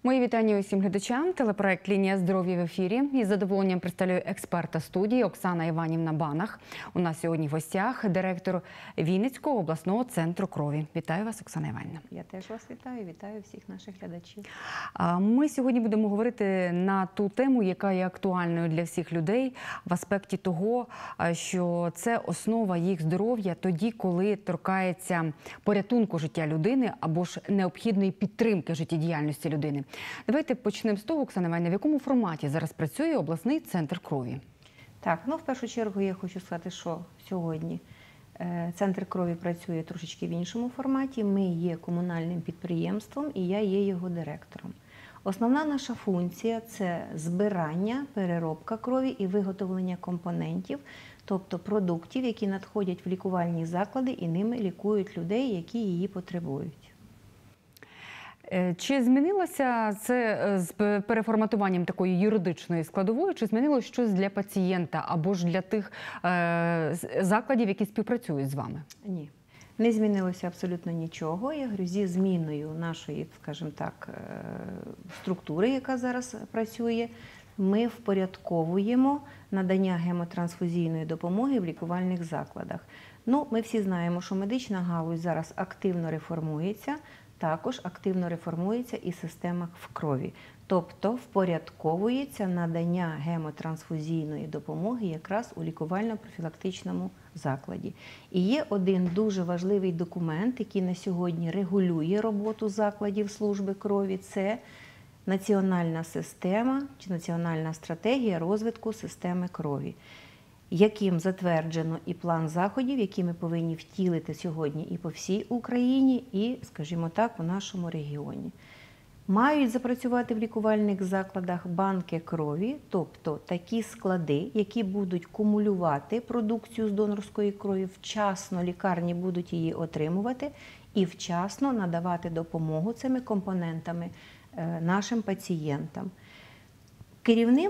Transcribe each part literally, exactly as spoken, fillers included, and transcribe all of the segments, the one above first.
Мої вітання усім глядачам. Телепроект «Лінія здоров'я» в ефірі. Із задоволенням представляю експерта студії Оксана Іванівна Банах. У нас сьогодні в гостях директор Вінницького обласного центру крові. Вітаю вас, Оксана Іванівна. Я теж вас вітаю, вітаю всіх наших глядачів. Ми сьогодні будемо говорити на ту тему, яка є актуальною для всіх людей в аспекті того, що це основа їх здоров'я тоді, коли торкається порятунку життя людини або ж необхідної підтримки життєдіяльності людини. Давайте почнемо з того, Оксана Іванівна, в якому форматі зараз працює обласний центр крові? Так, ну в першу чергу я хочу сказати, що сьогодні центр крові працює трошечки в іншому форматі. Ми є комунальним підприємством і я є його директором. Основна наша функція – це збирання, переробка крові і виготовлення компонентів, тобто продуктів, які надходять в лікувальні заклади і ними лікують людей, які її потребують. Чи змінилося це з переформатуванням такої юридичної складової, чи змінилося щось для пацієнта або ж для тих закладів, які співпрацюють з вами? Ні. Не змінилося абсолютно нічого. Я говорю, зі зміною нашої, скажімо так, структури, яка зараз працює, ми впорядковуємо надання гемотрансфузійної допомоги в лікувальних закладах. Ну, ми всі знаємо, що медична галузь зараз активно реформується, також активно реформується і система в крові. Тобто впорядковується надання гемотрансфузійної допомоги якраз у лікувально-профілактичному закладі. І є один дуже важливий документ, який на сьогодні регулює роботу закладів служби крові. Це національна система чи національна стратегія розвитку системи крові, яким затверджено і план заходів, які ми повинні втілити сьогодні і по всій Україні, і, скажімо так, у нашому регіоні. Мають запрацювати в лікувальних закладах банки крові, тобто такі склади, які будуть кумулювати продукцію з донорської крові, вчасно лікарні будуть її отримувати і вчасно надавати допомогу цими компонентами нашим пацієнтам. Керівним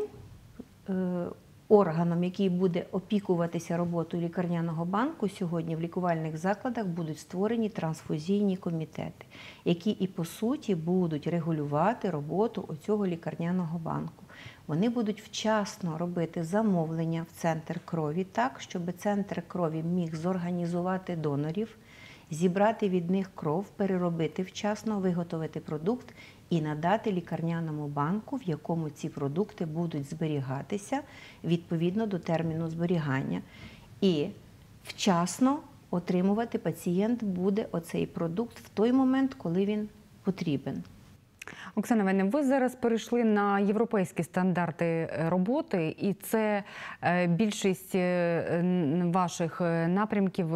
органом, який буде опікуватися роботою лікарняного банку, сьогодні в лікувальних закладах будуть створені трансфузійні комітети, які і по суті будуть регулювати роботу оцього лікарняного банку. Вони будуть вчасно робити замовлення в центр крові так, щоб центр крові міг зорганізувати донорів, зібрати від них кров, переробити вчасно, виготовити продукт і надати лікарняному банку, в якому ці продукти будуть зберігатися відповідно до терміну зберігання. І вчасно отримувати пацієнт буде оцей продукт в той момент, коли він потрібен. Оксана Іванівна, ви зараз перейшли на європейські стандарти роботи, і це більшість ваших напрямків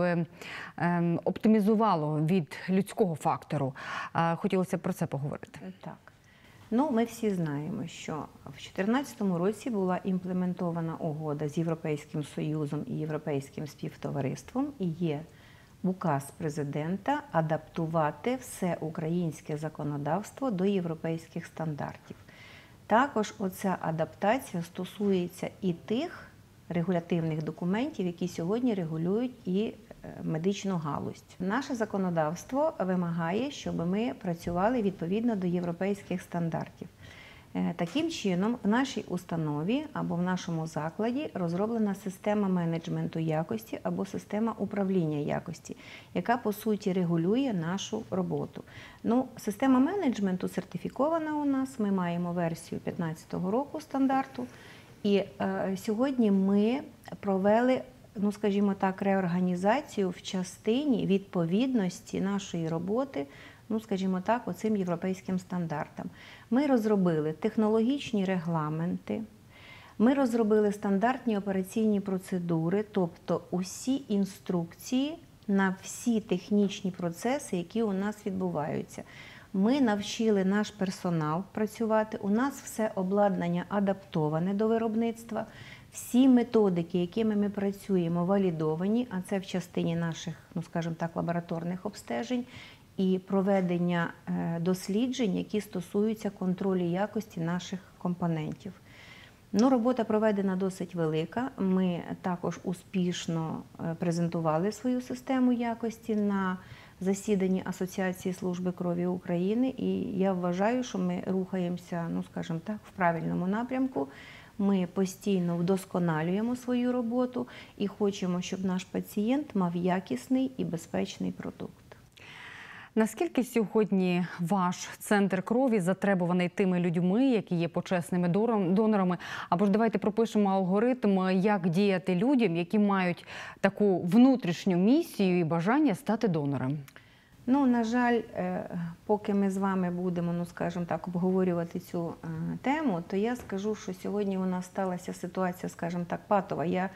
оптимізувало від людського фактору. Хотілося б про це поговорити. Так. Ну, ми всі знаємо, що в дві тисячі чотирнадцятому році була імплементована угода з Європейським Союзом і Європейським співтовариством, і є указ президента адаптувати все українське законодавство до європейських стандартів. Також оця адаптація стосується і тих регулятивних документів, які сьогодні регулюють і медичну галузь. Наше законодавство вимагає, щоб ми працювали відповідно до європейських стандартів. Таким чином, в нашій установі або в нашому закладі розроблена система менеджменту якості або система управління якості, яка, по суті, регулює нашу роботу. Ну, система менеджменту сертифікована у нас, ми маємо версію дві тисячі п'ятнадцятого року стандарту, і е, сьогодні ми провели, ну, скажімо так, реорганізацію в частині відповідності нашої роботи, ну, скажімо так, оцим європейським стандартам. Ми розробили технологічні регламенти, ми розробили стандартні операційні процедури, тобто усі інструкції на всі технічні процеси, які у нас відбуваються. Ми навчили наш персонал працювати, у нас все обладнання адаптоване до виробництва, всі методики, якими ми працюємо, валідовані, а це в частині наших, ну, скажімо так, лабораторних обстежень, і проведення досліджень, які стосуються контролю якості наших компонентів. Ну, робота проведена досить велика. Ми також успішно презентували свою систему якості на засіданні Асоціації служби крові України, і я вважаю, що ми рухаємося, ну скажімо так, в правильному напрямку. Ми постійно вдосконалюємо свою роботу і хочемо, щоб наш пацієнт мав якісний і безпечний продукт. Наскільки сьогодні ваш центр крові затребуваний тими людьми, які є почесними донорами? Або ж давайте пропишемо алгоритм, як діяти людям, які мають таку внутрішню місію і бажання стати донором? Ну, на жаль, поки ми з вами будемо, ну, скажімо так, обговорювати цю тему, то я скажу, що сьогодні у нас сталася ситуація, скажімо так, патова. Я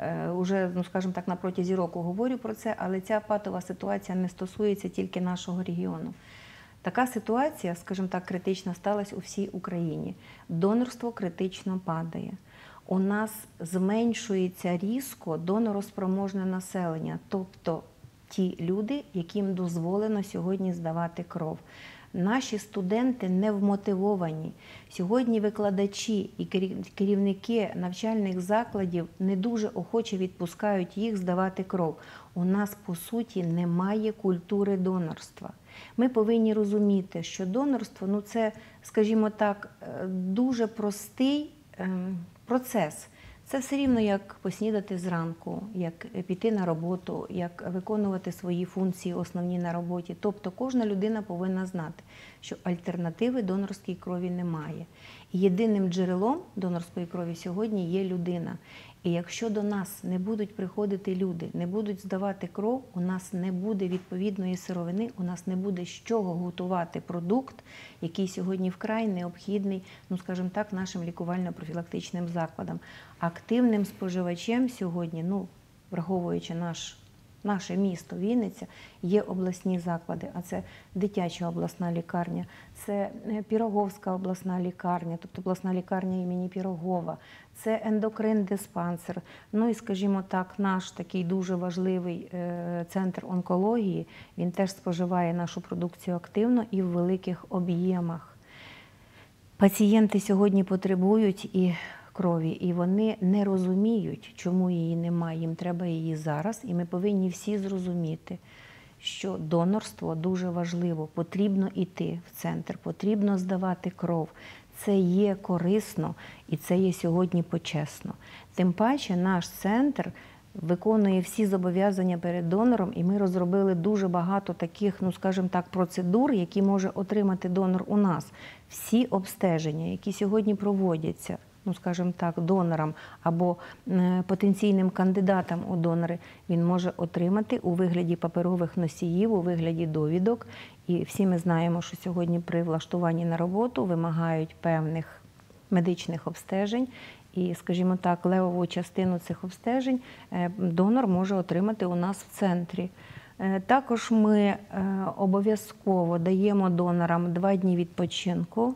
вже, ну, скажімо так, на протязі року говорю про це, але ця патова ситуація не стосується тільки нашого регіону. Така ситуація, скажімо так, критична сталася у всій Україні. Донорство критично падає. У нас зменшується різко донороспроможне населення, тобто ті люди, яким дозволено сьогодні здавати кров. Наші студенти не вмотивовані. Сьогодні викладачі і керівники навчальних закладів не дуже охоче відпускають їх здавати кров. У нас, по суті, немає культури донорства. Ми повинні розуміти, що донорство, ну це, скажімо так, дуже простий процес. Це все рівно, як поснідати зранку, як піти на роботу, як виконувати свої функції основні на роботі. Тобто кожна людина повинна знати, що альтернативи донорській крові немає. І єдиним джерелом донорської крові сьогодні є людина. І якщо до нас не будуть приходити люди, не будуть здавати кров, у нас не буде відповідної сировини, у нас не буде з чого готувати продукт, який сьогодні вкрай необхідний, ну, скажімо так, нашим лікувально-профілактичним закладам. Активним споживачем сьогодні, ну, враховуючи наш Наше місто Вінниця, є обласні заклади, а це дитяча обласна лікарня, це Піроговська обласна лікарня, тобто обласна лікарня імені Пірогова, це ендокрин-диспансер, ну і, скажімо так, наш такий дуже важливий центр онкології, він теж споживає нашу продукцію активно і в великих об'ємах. Пацієнти сьогодні потребують і крові, і вони не розуміють, чому її немає, їм треба її зараз, і ми повинні всі зрозуміти, що донорство дуже важливо, потрібно йти в центр, потрібно здавати кров. Це є корисно і це є сьогодні почесно. Тим паче наш центр виконує всі зобов'язання перед донором, і ми розробили дуже багато таких, ну скажімо так, процедур, які може отримати донор у нас. Всі обстеження, які сьогодні проводяться, ну, скажімо так, донорам або потенційним кандидатам у донори, він може отримати у вигляді паперових носіїв, у вигляді довідок. І всі ми знаємо, що сьогодні при влаштуванні на роботу вимагають певних медичних обстежень. І, скажімо так, левову частину цих обстежень донор може отримати у нас в центрі. Також ми обов'язково даємо донорам два дні відпочинку.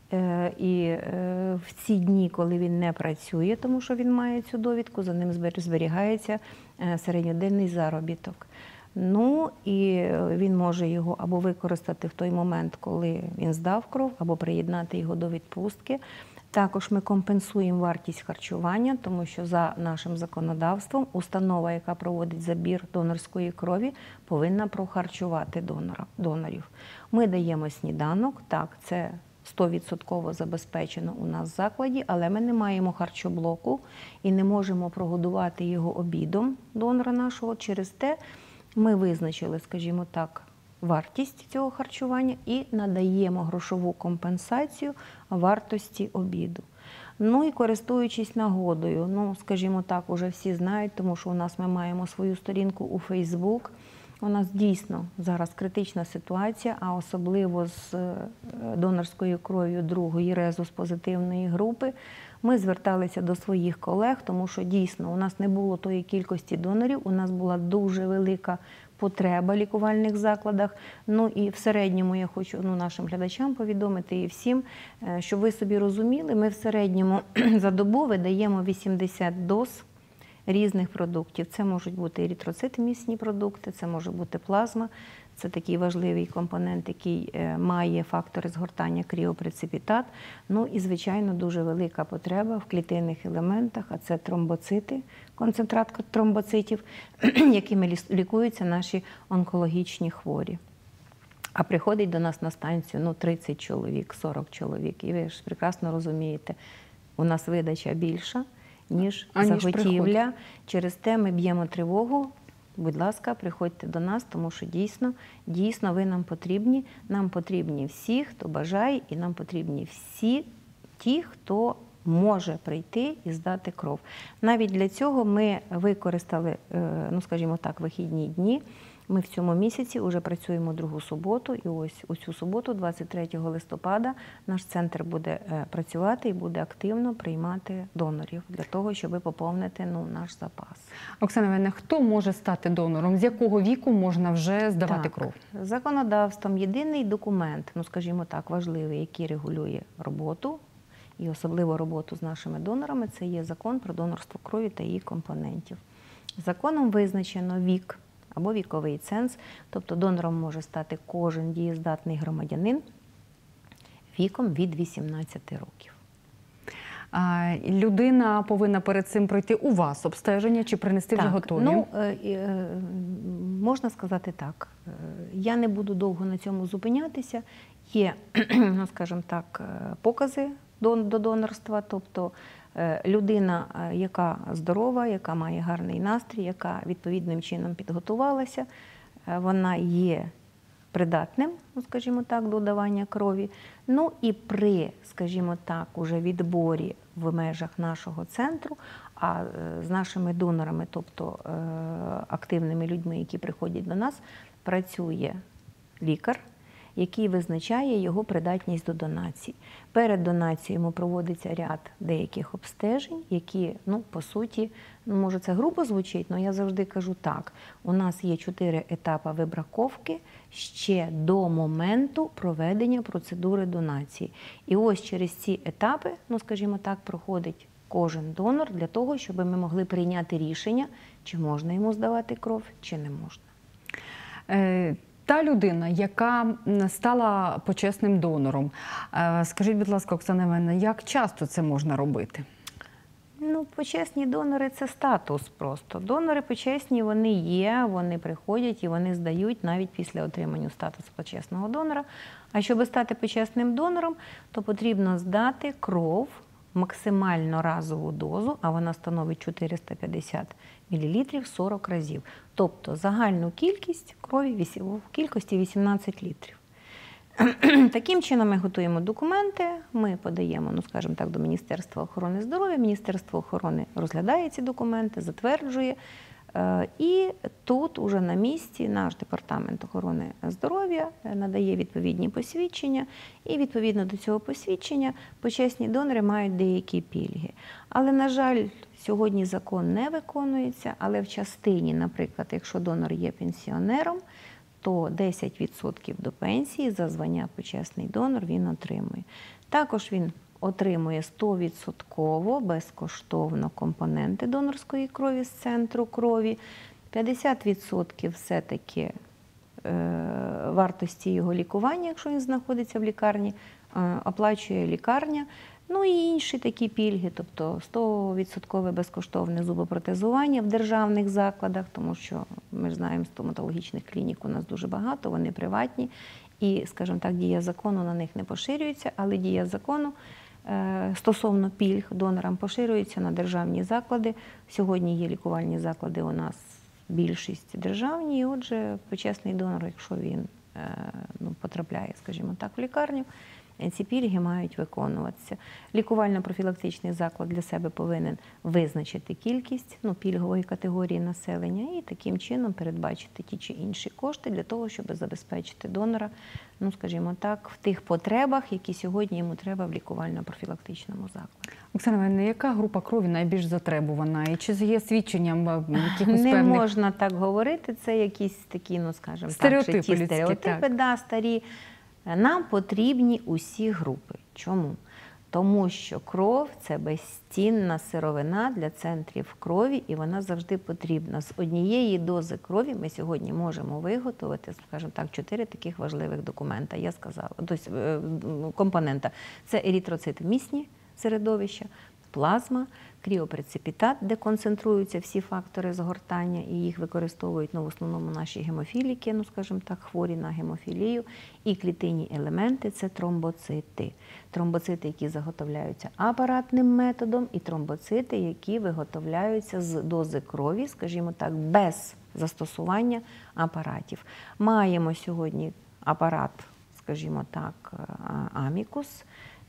І в ці дні, коли він не працює, тому що він має цю довідку, за ним зберігається середньоденний заробіток. Ну і він може його або використати в той момент, коли він здав кров, або приєднати його до відпустки. Також ми компенсуємо вартість харчування, тому що за нашим законодавством установа, яка проводить забір донорської крові, повинна прохарчувати донора, донорів. Ми даємо сніданок, так, це сто відсотків забезпечено у нас в закладі, але ми не маємо харчоблоку і не можемо прогодувати його обідом донора нашого. Через те ми визначили, скажімо так, вартість цього харчування і надаємо грошову компенсацію вартості обіду. Ну і користуючись нагодою, ну, скажімо так, уже всі знають, тому що у нас ми маємо свою сторінку у Фейсбук. У нас дійсно зараз критична ситуація, а особливо з донорською кров'ю другої резус позитивної групи. Ми зверталися до своїх колег, тому що дійсно у нас не було тої кількості донорів, у нас була дуже велика потреба в лікувальних закладах. Ну і в середньому я хочу ну, нашим глядачам повідомити і всім, щоб ви собі розуміли, ми в середньому за добу видаємо вісімдесят доз різних продуктів. Це можуть бути еритроцитомісні продукти, це може бути плазма, Це такий важливий компонент, який має фактори згортання кріопреципітат. Ну і, звичайно, дуже велика потреба в клітинних елементах, а це тромбоцити, концентрат тромбоцитів, якими лікуються наші онкологічні хворі. А приходить до нас на станцію ну, тридцять чоловік, сорок чоловік. І ви ж прекрасно розумієте, у нас видача більша, ніж а, заготівля. Ніж Через те ми б'ємо тривогу. Будь ласка, приходьте до нас, тому що дійсно, дійсно ви нам потрібні. Нам потрібні всі, хто бажає, і нам потрібні всі ті, хто може прийти і здати кров. Навіть для цього ми використали, ну скажімо так, вихідні дні. Ми в цьому місяці вже працюємо другу суботу, і ось у цю суботу, двадцять третього листопада, наш центр буде працювати і буде активно приймати донорів для того, щоб поповнити ну, наш запас. Оксана Іванівна, хто може стати донором? З якого віку можна вже здавати так, кров? Законодавством єдиний документ, ну скажімо так, важливий, який регулює роботу, і особливо роботу з нашими донорами, це є закон про донорство крові та її компонентів. Законом визначено вік або віковий ценз, тобто донором може стати кожен дієздатний громадянин віком від вісімнадцяти років. А, людина повинна перед цим пройти у вас обстеження чи принести вже готові? Ну, можна сказати так. Я не буду довго на цьому зупинятися. Є, ну, скажімо так, покази до донорства, тобто людина, яка здорова, яка має гарний настрій, яка відповідним чином підготувалася, вона є придатним, ну, скажімо так, до давання крові. Ну і при, скажімо так, уже відборі в межах нашого центру, а з нашими донорами, тобто активними людьми, які приходять до нас, працює лікар, який визначає його придатність до донації. Перед донацією йому проводиться ряд деяких обстежень, які, ну, по суті, ну, може це грубо звучить, але я завжди кажу так, у нас є чотири етапи вибраковки ще до моменту проведення процедури донації. І ось через ці етапи, ну, скажімо так, проходить кожен донор для того, щоб ми могли прийняти рішення, чи можна йому здавати кров, чи не можна. Е Та людина, яка стала почесним донором, скажіть, будь ласка, Оксана Іванівна, як часто це можна робити? Ну, почесні донори – це статус просто. Донори почесні, вони є, вони приходять і вони здають навіть після отримання статусу почесного донора. А щоб стати почесним донором, то потрібно здати кров, максимально разову дозу, а вона становить чотириста п'ятдесят мілілітрів сорок разів. Тобто загальну кількість крові в кількості вісімнадцять літрів. Таким чином ми готуємо документи, ми подаємо, ну скажімо так, до Міністерства охорони здоров'я. Міністерство охорони розглядає ці документи, затверджує. І тут уже на місці наш департамент охорони здоров'я надає відповідні посвідчення, і відповідно до цього посвідчення почесні донори мають деякі пільги. Але, на жаль, сьогодні закон не виконується, але в частині, наприклад, якщо донор є пенсіонером, то десять відсотків до пенсії за звання почесний донор він отримує. Також він отримує сто відсотків безкоштовно компоненти донорської крові з центру крові, п'ятдесят відсотків все-таки вартості його лікування, якщо він знаходиться в лікарні, оплачує лікарня. Ну і інші такі пільги, тобто сто відсотків безкоштовне зубопротезування в державних закладах, тому що ми ж знаємо, стоматологічних клінік у нас дуже багато, вони приватні. І, скажімо так, дія закону на них не поширюється, але дія закону стосовно пільг донорам поширюється на державні заклади. Сьогодні є лікувальні заклади у нас більшість державні, і отже, почесний донор, якщо він ну, потрапляє, скажімо так, в лікарню, ці пільги мають виконуватися. Лікувально-профілактичний заклад для себе повинен визначити кількість ну, пільгової категорії населення і таким чином передбачити ті чи інші кошти для того, щоб забезпечити донора, ну, скажімо так, в тих потребах, які сьогодні йому треба в лікувально-профілактичному закладі. Оксана Іванівна, яка група крові найбільш затребувана? І чи є свідченням якихось Не певних... можна так говорити, це якісь такі, ну, скажімо стереотипи так, житті людські, стереотипи, так. Да, старі. Нам потрібні усі групи. Чому? Тому що кров – це безцінна сировина для центрів крові, і вона завжди потрібна. З однієї дози крові ми сьогодні можемо виготовити, скажімо так, чотири таких важливих документа, я сказала, тобто компонента. Це еритроцити місні середовища, плазма, кріопреципітат, де концентруються всі фактори згортання, і їх використовують, ну, в основному наші гемофіліки, ну, скажімо так, хворі на гемофілію, і клітинні елементи – це тромбоцити. Тромбоцити, які заготовляються апаратним методом, і тромбоцити, які виготовляються з дози крові, скажімо так, без застосування апаратів. Маємо сьогодні апарат, скажімо так, Амікус,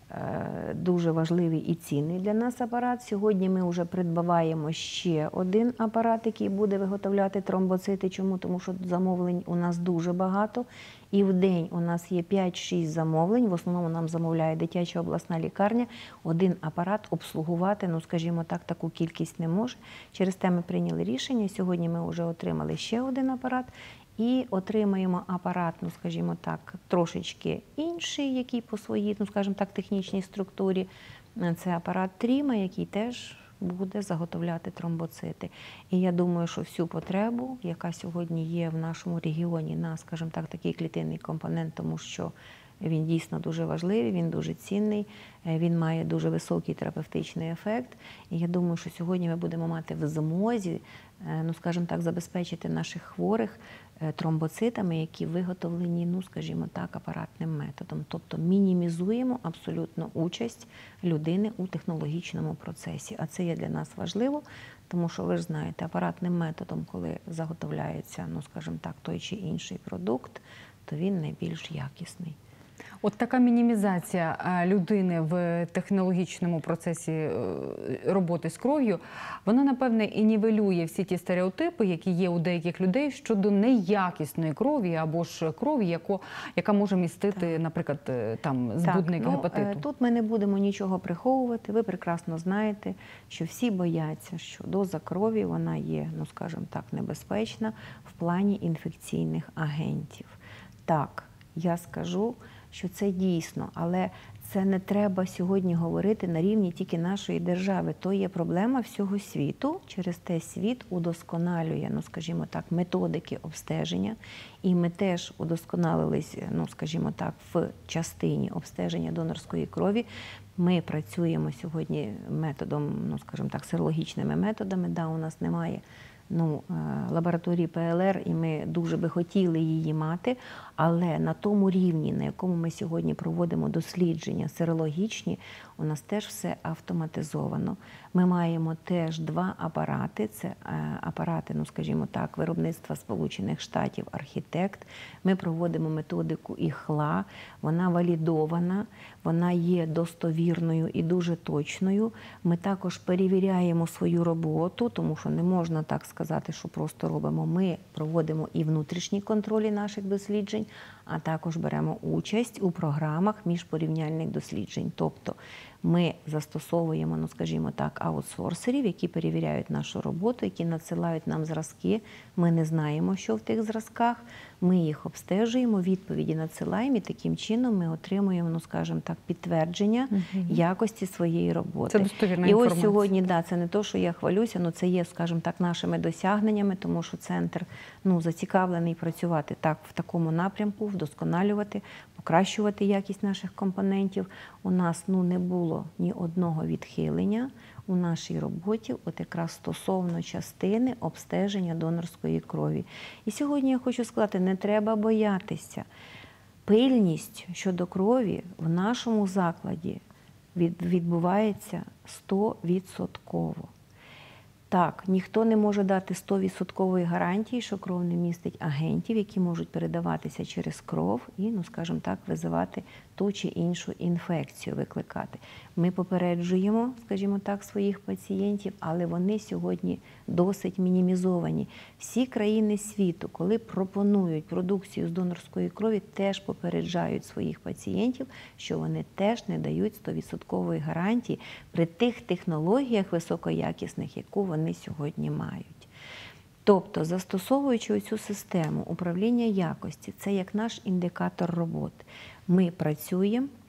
дуже важливий і цінний для нас апарат. Сьогодні ми вже придбаваємо ще один апарат, який буде виготовляти тромбоцити. Чому? Тому що замовлень у нас дуже багато. І в день у нас є п'ять-шість замовлень. В основному нам замовляє дитяча обласна лікарня. Один апарат обслугувати, ну, скажімо так, таку кількість не може. Через те ми прийняли рішення. Сьогодні ми вже отримали ще один апарат. І отримаємо апарат, ну, скажімо так, трошечки інший, який по своїй, ну, скажімо так, технічній структурі. Це апарат Тріма, який теж буде заготовляти тромбоцити. І я думаю, що всю потребу, яка сьогодні є в нашому регіоні на, скажімо так, такий клітинний компонент, тому що він дійсно дуже важливий, він дуже цінний, він має дуже високий терапевтичний ефект. І я думаю, що сьогодні ми будемо мати в змозі, ну, скажімо так, забезпечити наших хворих тромбоцитами, які виготовлені, ну, скажімо так, апаратним методом. Тобто мінімізуємо абсолютно участь людини у технологічному процесі. А це є для нас важливо, тому що, ви ж знаєте, апаратним методом, коли заготовляється, ну, скажімо так, той чи інший продукт, то він найбільш якісний. От така мінімізація людини в технологічному процесі роботи з кров'ю, вона, напевне, і нівелює всі ті стереотипи, які є у деяких людей щодо неякісної крові або ж крові, яку, яка може містити, так, наприклад, там, збудник так, ну, гепатиту. Тут ми не будемо нічого приховувати. Ви прекрасно знаєте, що всі бояться, що доза крові, вона є, ну, скажімо так, небезпечна в плані інфекційних агентів. Так, я скажу, що це дійсно, але це не треба сьогодні говорити на рівні тільки нашої держави. То є проблема всього світу. Через те світ удосконалює, ну, скажімо так, методики обстеження. І ми теж удосконалились, ну, скажімо так, в частині обстеження донорської крові. Ми працюємо сьогодні методом, ну, скажімо так, серологічними методами. Да, у нас немає, ну, лабораторії Пе Ел Ер, і ми дуже би хотіли її мати, але на тому рівні, на якому ми сьогодні проводимо дослідження серологічні, у нас теж все автоматизовано. Ми маємо теж два апарати, це апарати, ну, скажімо так, виробництва Сполучених Штатів «Архітект». Ми проводимо методику ІХЛА, вона валідована, вона є достовірною і дуже точною. Ми також перевіряємо свою роботу, тому що не можна так сказати, що просто робимо. Ми проводимо і внутрішні контролі наших досліджень, а також беремо участь у програмах міжпорівняльних досліджень. Тобто ми застосовуємо, ну, скажімо так, аутсорсерів, які перевіряють нашу роботу, які надсилають нам зразки. Ми не знаємо, що в тих зразках. Ми їх обстежуємо, відповіді надсилаємо, і таким чином ми отримуємо, ну, скажімо так, підтвердження угу. якості своєї роботи. Це достовірна і інформація. Ось сьогодні, да, це не то, що я хвалюся, але це є, скажімо так, нашими досягненнями, тому що центр, ну, зацікавлений працювати так в такому напрямку, вдосконалювати, покращувати якість наших компонентів. У нас, ну, не було ні одного відхилення у нашій роботі, от якраз стосовно частини обстеження донорської крові. І сьогодні я хочу сказати, не треба боятися. Пильність щодо крові в нашому закладі відбувається сто відсотків. Так, ніхто не може дати сто відсотків гарантії, що кров не містить агентів, які можуть передаватися через кров і, ну, скажімо так, визивати ту чи іншу інфекцію, викликати. Ми попереджуємо, скажімо так, своїх пацієнтів, але вони сьогодні досить мінімізовані. Всі країни світу, коли пропонують продукцію з донорської крові, теж попереджають своїх пацієнтів, що вони теж не дають сто відсотків гарантії при тих технологіях високоякісних, яку вони сьогодні мають. Тобто, застосовуючи цю систему управління якості, це як наш індикатор роботи. Ми працюємо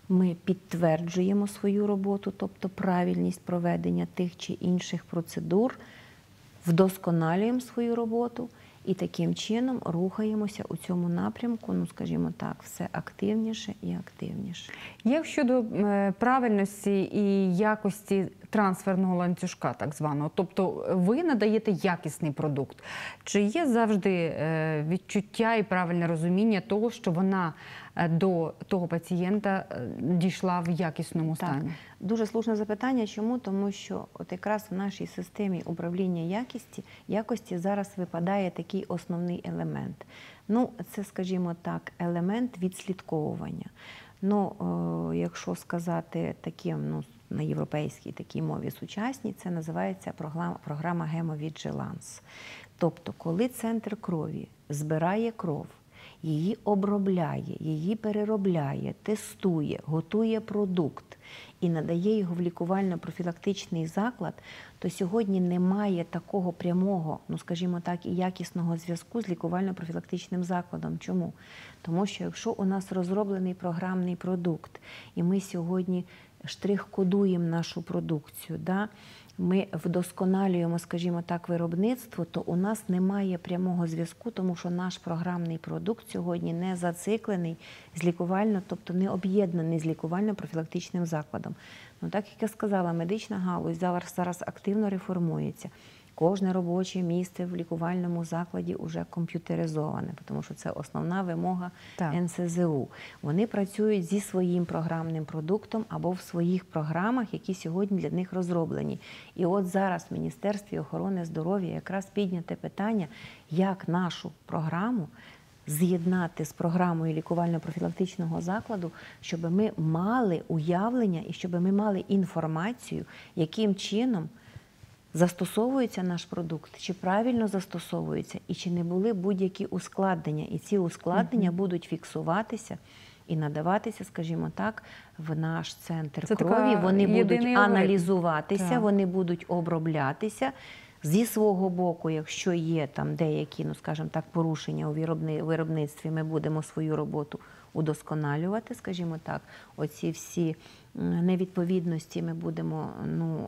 Ми підтверджуємо свою роботу, тобто правильність проведення тих чи інших процедур, вдосконалюємо свою роботу і таким чином рухаємося у цьому напрямку, ну, скажімо так, все активніше і активніше. Як щодо е, правильності і якості трансферного ланцюжка, так званого, тобто ви надаєте якісний продукт, чи є завжди е, відчуття і правильне розуміння того, що вона е, до того пацієнта е, дійшла в якісному Так, стані? дуже слушне запитання. Чому? Тому що от якраз в нашій системі управління якості, якості зараз випадає такий основний елемент. Ну, це, скажімо так, елемент відслідковування. Ну, о, якщо сказати таким, ну, на європейській такій мові сучасній, це називається програма, програма гемовіджиланс. Тобто, коли центр крові збирає кров, її обробляє, її переробляє, тестує, готує продукт і надає його в лікувально-профілактичний заклад, то сьогодні немає такого прямого, ну скажімо так, і якісного зв'язку з лікувально-профілактичним закладом. Чому? Тому що якщо у нас розроблений програмний продукт, і ми сьогодні штрих-кодуємо нашу продукцію, да, ми вдосконалюємо, скажімо так, виробництво, то у нас немає прямого зв'язку, тому що наш програмний продукт сьогодні не зациклений з лікувально, тобто не об'єднаний з лікувально-профілактичним закладом. Ну, так як я сказала, медична галузь зараз, зараз активно реформується. Кожне робоче місце в лікувальному закладі вже комп'ютеризоване, тому що це основна вимога Так. ен ес зе у. Вони працюють зі своїм програмним продуктом або в своїх програмах, які сьогодні для них розроблені. І от зараз в Міністерстві охорони здоров'я якраз підняте питання, як нашу програму з'єднати з програмою лікувально-профілактичного закладу, щоб ми мали уявлення і щоб ми мали інформацію, яким чином застосовується наш продукт, чи правильно застосовується, і чи не були будь-які ускладнення. І ці ускладнення mm-hmm. будуть фіксуватися і надаватися, скажімо так, в наш центр Це крові. Вони будуть єдиний аналізуватися, так. вони будуть оброблятися. Зі свого боку, якщо є там деякі, ну скажімо так, порушення у виробництві, ми будемо свою роботу удосконалювати, скажімо так. Оці всі невідповідності ми будемо, ну,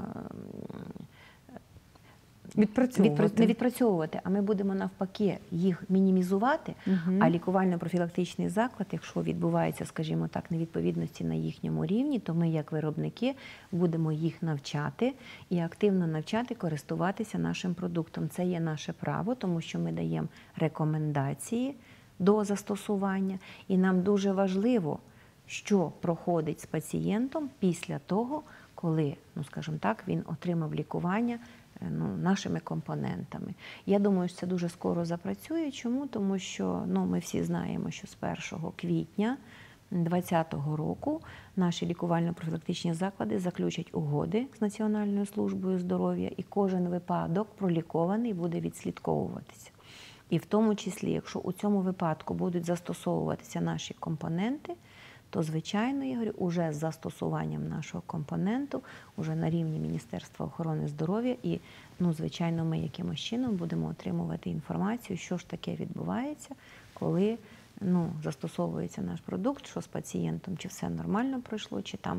Відпрацьовувати. Не відпрацьовувати, а ми будемо навпаки їх мінімізувати, угу. А лікувально-профілактичний заклад, якщо відбувається, скажімо так, невідповідності на їхньому рівні, то ми, як виробники, будемо їх навчати і активно навчати користуватися нашим продуктом. Це є наше право, тому що ми даємо рекомендації до застосування, і нам дуже важливо, що проходить з пацієнтом після того, коли, ну скажімо так, він отримав лікування, ну, нашими компонентами. Я думаю, що це дуже скоро запрацює. Чому? Тому що, ну, ми всі знаємо, що з першого квітня двадцятого року наші лікувально-профілактичні заклади заключать угоди з Національною службою здоров'я, і кожен випадок пролікований буде відслідковуватися. І в тому числі, якщо у цьому випадку будуть застосовуватися наші компоненти, то, звичайно, я говорю, уже з застосуванням нашого компоненту, уже на рівні Міністерства охорони здоров'я, і, ну, звичайно, ми якимось чином будемо отримувати інформацію, що ж таке відбувається, коли, ну, застосовується наш продукт, що з пацієнтом, чи все нормально пройшло, чи там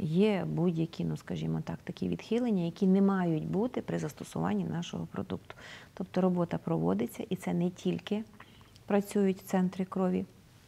є будь-які, ну, скажімо так, такі відхилення, які не мають бути при застосуванні нашого продукту. Тобто робота проводиться, і це не тільки працюють центри крові,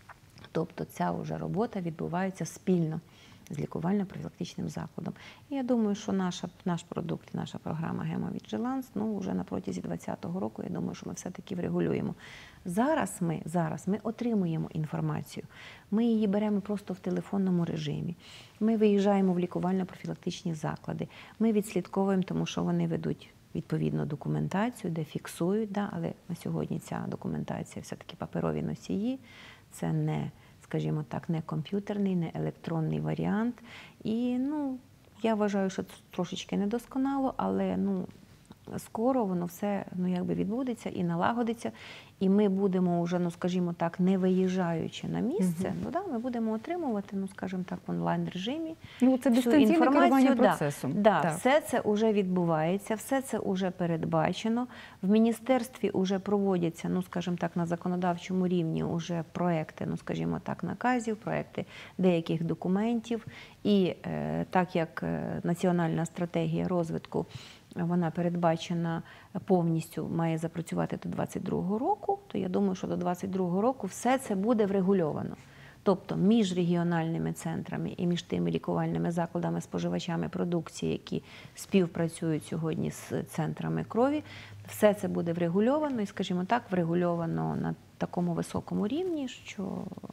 тобто ця вже робота відбувається спільно з лікувально-профілактичним закладом. І я думаю, що наша, наш продукт, наша програма гемовіджиланс, ну, вже на протязі двадцятого року, я думаю, що ми все-таки врегулюємо. Зараз ми, зараз ми отримуємо інформацію. Ми її беремо просто в телефонному режимі. Ми виїжджаємо в лікувально-профілактичні заклади. Ми відслідковуємо, тому що вони ведуть відповідну документацію, де фіксують, да, але на сьогодні ця документація все-таки паперові носії. Це не, скажімо так, не комп'ютерний, не електронний варіант. І, ну, я вважаю, що це трошечки недосконало, але, ну, скоро воно все, ну, якби відбудеться і налагодиться, і ми будемо вже, ну, скажімо так, не виїжджаючи на місце, Мгм. ну, да, ми будемо отримувати, ну, скажімо так, в онлайн-режимі Ну, це всю дистанційне керування інформацію. Да, процесом. да, Так. все це вже відбувається, все це вже передбачено. В міністерстві вже проводяться, ну, скажімо так, на законодавчому рівні вже проекти, ну, скажімо так, наказів, проекти деяких документів. І е, так як е, національна стратегія розвитку, вона передбачена повністю, має запрацювати до двадцять другого року, то я думаю, що до двадцять другого року все це буде врегульовано. Тобто між регіональними центрами і між тими лікувальними закладами, споживачами продукції, які співпрацюють сьогодні з центрами крові, все це буде врегульовано і, скажімо так, врегульовано на такому високому рівні, що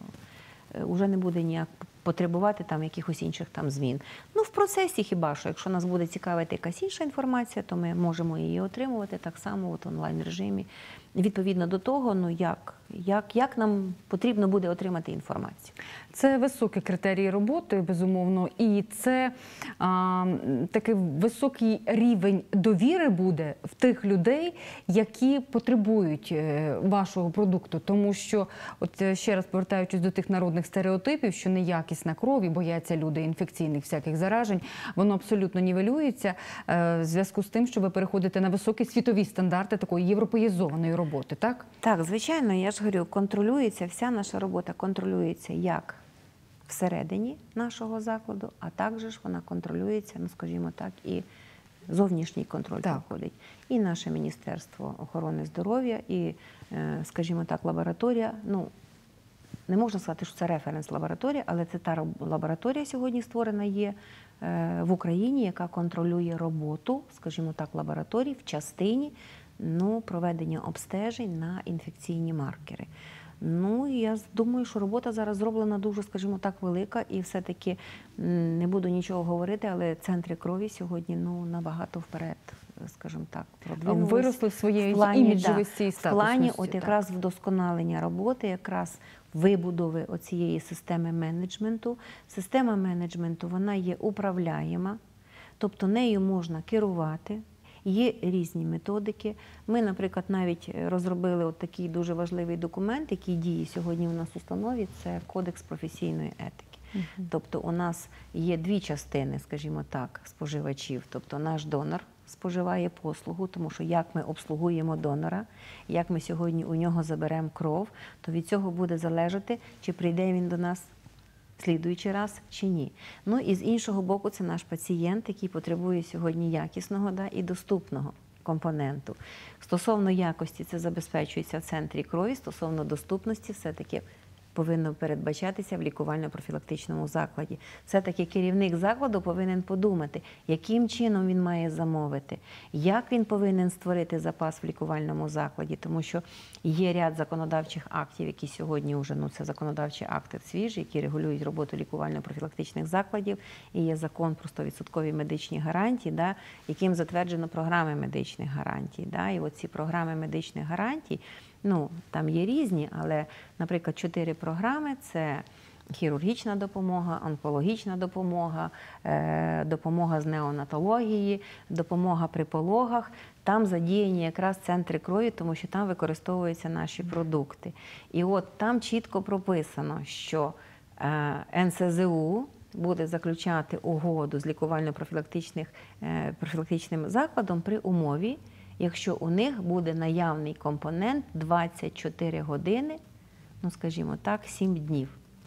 вже не буде ніяк потребувати там якихось інших там змін. Ну, в процесі хіба що, якщо нас буде цікавити якась інша інформація, то ми можемо її отримувати так само от в онлайн-режимі. Відповідно до того, ну як, як, як нам потрібно буде отримати інформацію. Це високі критерії роботи, безумовно, і це а, такий високий рівень довіри буде в тих людей, які потребують е, вашого продукту. Тому що, от е, ще раз повертаючись до тих народних стереотипів, що неякісна кров і бояться люди інфекційних всяких заражень, воно абсолютно нівелюється е, в зв'язку з тим, що ви переходите на високі світові стандарти такої європеїзованої роботи, так? Так, звичайно, я ж говорю, контролюється, вся наша робота контролюється як всередині нашого закладу, а також ж вона контролюється, ну, скажімо так, і зовнішній контроль Так. проходить. І наше Міністерство охорони здоров'я, і, е, скажімо так, лабораторія, ну, не можна сказати, що це референс-лабораторія, але це та лабораторія сьогодні створена є е, в Україні, яка контролює роботу, скажімо так, лабораторій в частині, ну, проведення обстежень на інфекційні маркери. Ну, і я думаю, що робота зараз зроблена дуже, скажімо так, велика, і все-таки м, не буду нічого говорити, але центри крові сьогодні, ну, набагато вперед, скажімо так, продвинулись. Виросли в своєї В плані, іміджовості і в плані статусності, от так. якраз вдосконалення роботи, якраз вибудови оцієї системи менеджменту. Система менеджменту, вона є управляєма, тобто нею можна керувати. Є різні методики. Ми, наприклад, навіть розробили от такий дуже важливий документ, який діє сьогодні у нас в установі, це Кодекс професійної етики. Мгм. Тобто у нас є дві частини, скажімо так, споживачів. Тобто наш донор споживає послугу, тому що як ми обслугуємо донора, як ми сьогодні у нього заберемо кров, то від цього буде залежати, чи прийде він до нас слідуючий раз чи ні. Ну і з іншого боку, це наш пацієнт, який потребує сьогодні якісного, да, і доступного компоненту. Стосовно якості це забезпечується в центрі крові, стосовно доступності все-таки повинно передбачатися в лікувально-профілактичному закладі. Все-таки керівник закладу повинен подумати, яким чином він має замовити, як він повинен створити запас в лікувальному закладі, тому що є ряд законодавчих актів, які сьогодні вже, ну, це законодавчі акти свіжі, які регулюють роботу лікувально-профілактичних закладів, і є закон про сто відсотків медичні гарантії, да, яким затверджено програми медичних гарантій. Да, і оці програми медичних гарантій, ну, там є різні, але, наприклад, чотири програми – це хірургічна допомога, онкологічна допомога, е, допомога з неонатології, допомога при пологах. Там задіяні якраз центри крові, тому що там використовуються наші продукти. І от там чітко прописано, що е, ен ес зе у буде заключати угоду з лікувально-профілактичним е, профілактичним закладом при умові, якщо у них буде наявний компонент двадцять чотири години, ну, скажімо так, сім днів.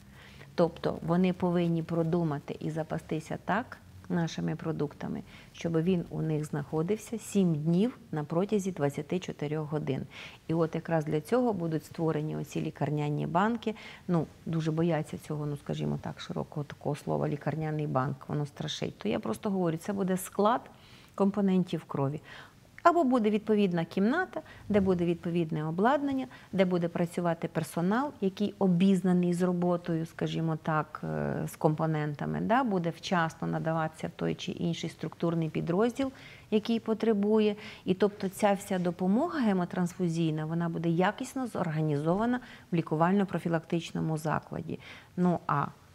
Тобто вони повинні продумати і запастися так нашими продуктами, щоб він у них знаходився сім днів на протязі двадцяти чотирьох годин. І от якраз для цього будуть створені оці лікарняні банки. Ну, дуже бояться цього, ну, скажімо так, широкого такого слова лікарняний банк, воно страшить. То я просто говорю, це буде склад компонентів крові. Або буде відповідна кімната, де буде відповідне обладнання, де буде працювати персонал, який обізнаний з роботою, скажімо так, з компонентами, да, буде вчасно надаватися в той чи інший структурний підрозділ, який потребує. І тобто ця вся допомога гемотрансфузійна, вона буде якісно зорганізована в лікувально-профілактичному закладі. Ну а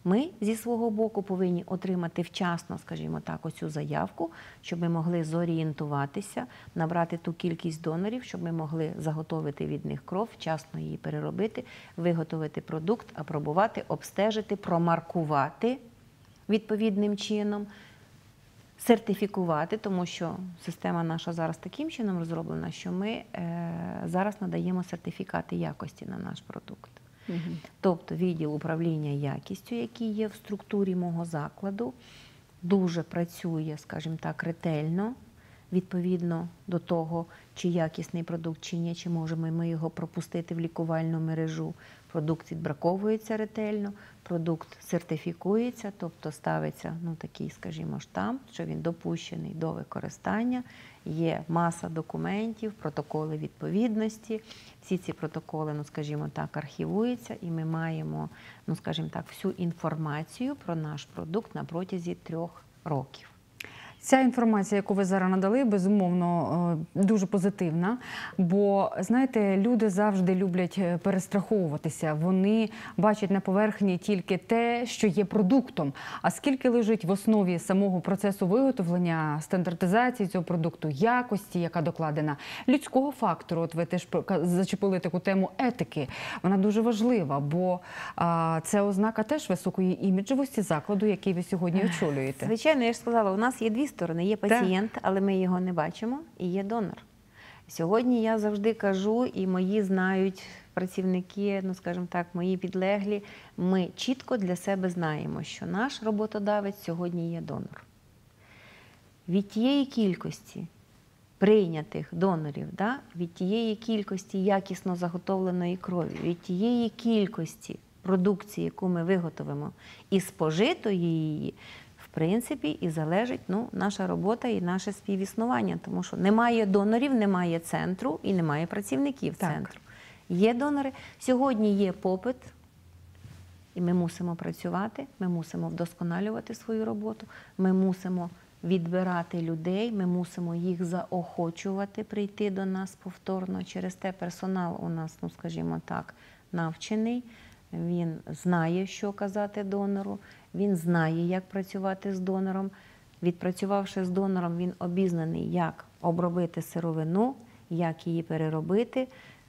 Ми зі свого боку повинні отримати вчасно, скажімо так, оцю заявку, щоб ми могли зорієнтуватися, набрати ту кількість донорів, щоб ми могли заготовити від них кров, вчасно її переробити, виготовити продукт, апробувати, обстежити, промаркувати відповідним чином, сертифікувати, тому що система наша зараз таким чином розроблена, що ми е, зараз надаємо сертифікати якості на наш продукт. Угу. Тобто відділ управління якістю, який є в структурі мого закладу, дуже працює, скажімо так, ретельно, відповідно до того, чи якісний продукт, чи ні, чи можемо ми його пропустити в лікувальну мережу. Продукт відбраковується ретельно, продукт сертифікується, тобто ставиться, ну, такий, скажімо, штамп, що він допущений до використання. Є маса документів, протоколи відповідності. Всі ці протоколи, ну, скажімо так, архівуються, і ми маємо, ну, скажімо так, всю інформацію про наш продукт на протязі трьох років. Ця інформація, яку ви зараз надали, безумовно, дуже позитивна, бо, знаєте, люди завжди люблять перестраховуватися. Вони бачать на поверхні тільки те, що є продуктом. А скільки лежить в основі самого процесу виготовлення, стандартизації цього продукту, якості, яка докладена, людського фактору, от ви теж зачепили таку тему етики, вона дуже важлива, бо а, це ознака теж високої іміджовості закладу, який ви сьогодні очолюєте. Звичайно, я ж сказала, у нас є дві сторони. Є пацієнт, але ми його не бачимо, і є донор. Сьогодні я завжди кажу, і мої знають працівники, ну, скажімо так, мої підлеглі, ми чітко для себе знаємо, що наш роботодавець сьогодні є донор. Від тієї кількості прийнятих донорів, да, від тієї кількості якісно заготовленої крові, від тієї кількості продукції, яку ми виготовимо, і спожитої її, в принципі, і залежить, ну, наша робота і наше співіснування, тому що немає донорів, немає центру і немає працівників так. центру. Є донори. Сьогодні є попит, і ми мусимо працювати, ми мусимо вдосконалювати свою роботу, ми мусимо відбирати людей, ми мусимо їх заохочувати прийти до нас повторно. Через те персонал у нас, ну, скажімо так, навчений, він знає, що казати донору, він знає, як працювати з донором. Відпрацювавши з донором, він обізнаний, як обробити сировину, як її переробити.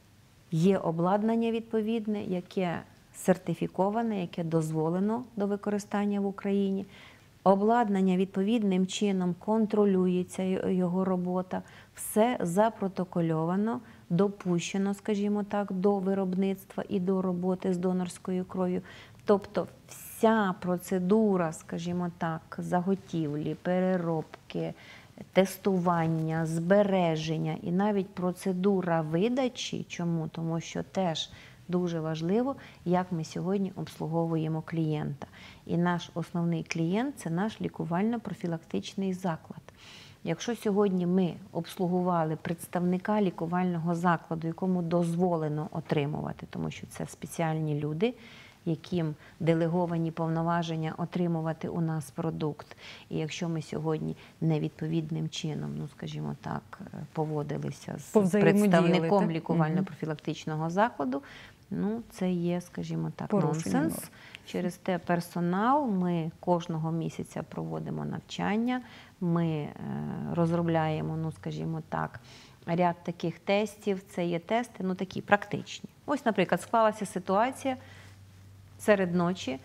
Є обладнання відповідне, яке сертифіковане, яке дозволено до використання в Україні. Обладнання відповідним чином контролюється, його робота. Все запротокольовано, допущено, скажімо так, до виробництва і до роботи з донорською кров'ю. Тобто вся процедура, скажімо так, заготівлі, переробки, тестування, збереження і навіть процедура видачі. Чому? Тому що теж дуже важливо, як ми сьогодні обслуговуємо клієнта. І наш основний клієнт – це наш лікувально-профілактичний заклад. Якщо сьогодні ми обслугували представника лікувального закладу, якому дозволено отримувати, тому що це спеціальні люди, яким делеговані повноваження отримувати у нас продукт. І якщо ми сьогодні невідповідним чином, ну, скажімо так, поводилися з представником лікувально-профілактичного закладу, ну, це є, скажімо так, нонсенс. Через те персонал, ми кожного місяця проводимо навчання, ми розробляємо, ну, скажімо так, ряд таких тестів. Це є тести, ну, такі практичні. Ось, наприклад, склалася ситуація, серед ночі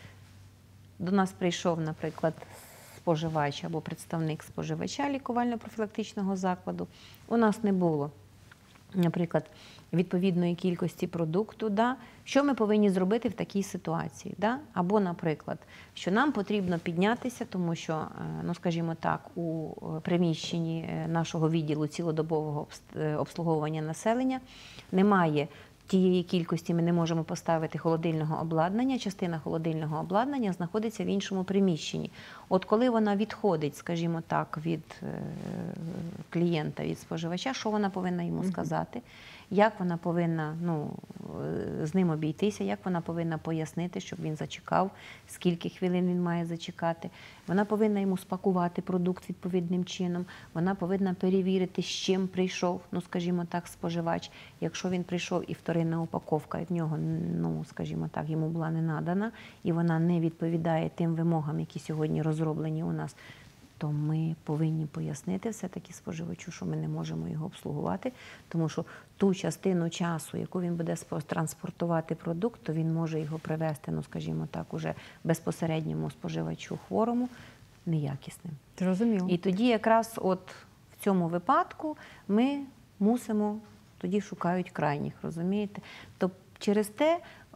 до нас прийшов, наприклад, споживач або представник споживача лікувально-профілактичного закладу. У нас не було, наприклад, відповідної кількості продукту. Да? Що ми повинні зробити в такій ситуації? Да? Або, наприклад, що нам потрібно піднятися, тому що, ну, скажімо так, у приміщенні нашого відділу цілодобового обслуговування населення немає тієї кількості, ми не можемо поставити холодильного обладнання, частина холодильного обладнання знаходиться в іншому приміщенні. От коли вона відходить, скажімо так, від клієнта, від споживача, що вона повинна йому сказати? як вона повинна ну, з ним обійтися, як вона повинна пояснити, щоб він зачекав, скільки хвилин він має зачекати. Вона повинна йому спакувати продукт відповідним чином, вона повинна перевірити, з чим прийшов, ну, скажімо так, споживач. Якщо він прийшов і вторинна упаковка в нього, ну, скажімо так, йому була не надана, і вона не відповідає тим вимогам, які сьогодні розроблені у нас, то ми повинні пояснити все-таки споживачу, що ми не можемо його обслугувати, тому що ту частину часу, яку він буде транспортувати продукт, то він може його привезти, ну, скажімо так, уже безпосередньому споживачу хворому, неякісним. Зрозуміло. І тоді якраз от в цьому випадку ми мусимо, тоді шукають крайніх, розумієте? Тобто через те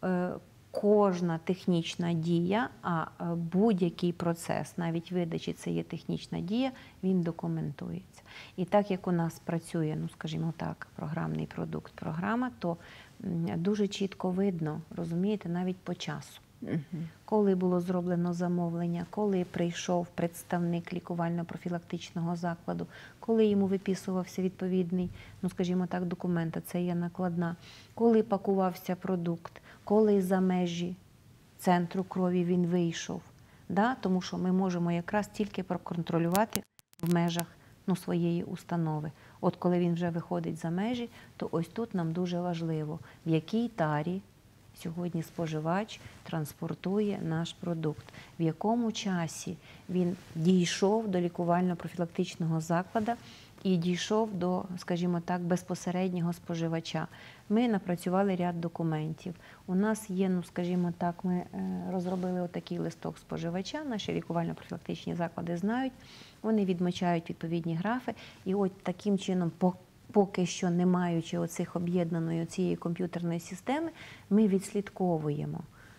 кожна технічна дія, а будь-який процес, навіть видачі це є технічна дія, він документується. І так як у нас працює, ну скажімо так, програмний продукт, програма, то дуже чітко видно, розумієте, навіть по часу. Угу. Коли було зроблено замовлення, коли прийшов представник лікувально-профілактичного закладу, коли йому виписувався відповідний, ну скажімо так, документ, а це є накладна, коли пакувався продукт, коли за межі центру крові він вийшов. Да? Тому що ми можемо якраз тільки проконтролювати в межах ну, своєї установи. От коли він вже виходить за межі, то ось тут нам дуже важливо, в якій тарі сьогодні споживач транспортує наш продукт, в якому часі він дійшов до лікувально-профілактичного закладу і дійшов до, скажімо так, безпосереднього споживача. Ми напрацювали ряд документів. У нас є, ну, скажімо так, ми розробили отакий листок споживача, наші лікувально-профілактичні заклади знають, вони відмічають відповідні графи, і от таким чином, поки що не маючи оцих об'єднаної цієї комп'ютерної системи, ми відслідковуємо,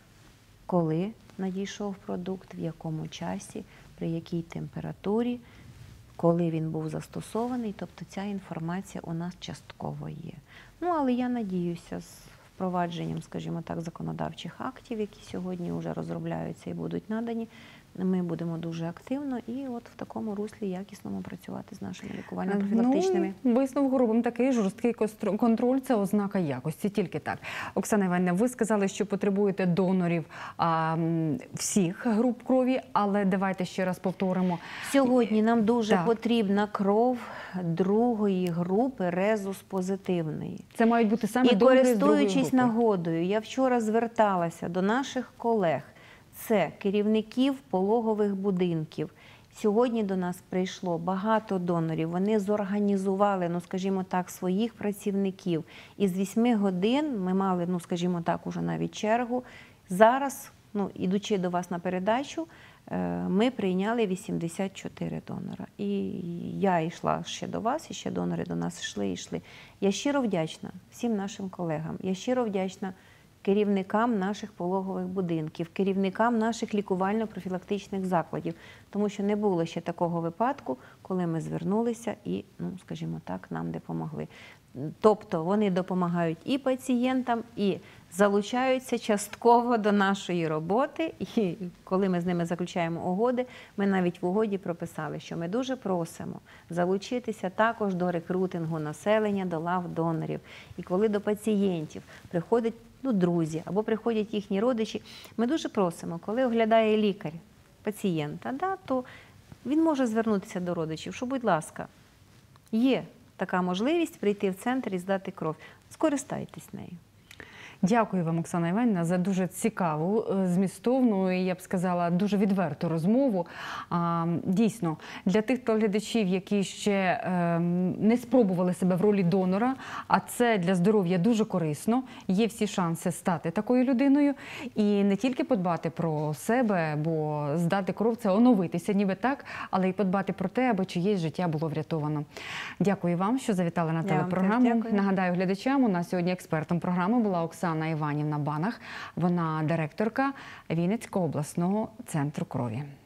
коли надійшов продукт, в якому часі, при якій температурі, коли він був застосований, тобто ця інформація у нас частково є. Ну, але я надіюся, з впровадженням, скажімо так, законодавчих актів, які сьогодні вже розробляються і будуть надані, ми будемо дуже активно і от в такому руслі якісному працювати з нашими лікувально-профілактичними. Ну, висновок робимо такий: жорсткий контроль – це ознака якості, тільки так. Оксана Іванівна, ви сказали, що потребуєте донорів а, всіх груп крові, але давайте ще раз повторимо. Сьогодні нам дуже так. потрібна кров другої групи, резус-позитивної. Це мають бути саме і донори з другої групи. І користуючись нагодою, я вчора зверталася до наших колег, це керівників пологових будинків. Сьогодні до нас прийшло багато донорів. Вони зорганізували, ну, скажімо так, своїх працівників. І з вісьми годин ми мали, ну, скажімо так, уже навіть чергу. Зараз, ну, ідучи до вас на передачу, ми прийняли вісімдесят чотири донора. І я йшла ще до вас, і ще донори до нас йшли і йшли. Я щиро вдячна всім нашим колегам. Я щиро вдячна керівникам наших пологових будинків, керівникам наших лікувально-профілактичних закладів, тому що не було ще такого випадку, коли ми звернулися і, ну, скажімо так, нам допомогли. Тобто вони допомагають і пацієнтам, і залучаються частково до нашої роботи. І коли ми з ними заключаємо угоди, ми навіть в угоді прописали, що ми дуже просимо залучитися також до рекрутингу населення, до лав донорів. І коли до пацієнтів приходять, ну, друзі або приходять їхні родичі, ми дуже просимо, коли оглядає лікар пацієнта, да, то він може звернутися до родичів, що, будь ласка, є така можливість прийти в центр і здати кров. Скористайтесь нею. Дякую вам, Оксана Іванівна, за дуже цікаву, змістовну і, я б сказала, дуже відверту розмову. Дійсно, для тих телеглядачів, які ще не спробували себе в ролі донора, а це для здоров'я дуже корисно, є всі шанси стати такою людиною і не тільки подбати про себе, бо здати кров – це оновитися, ніби так, але й подбати про те, аби чиєсь життя було врятовано. Дякую вам, що завітали на телепрограму. Нагадаю глядачам, у нас сьогодні експертом програми була Оксана Іванівна Банах, вона директорка Вінницького обласного центру крові.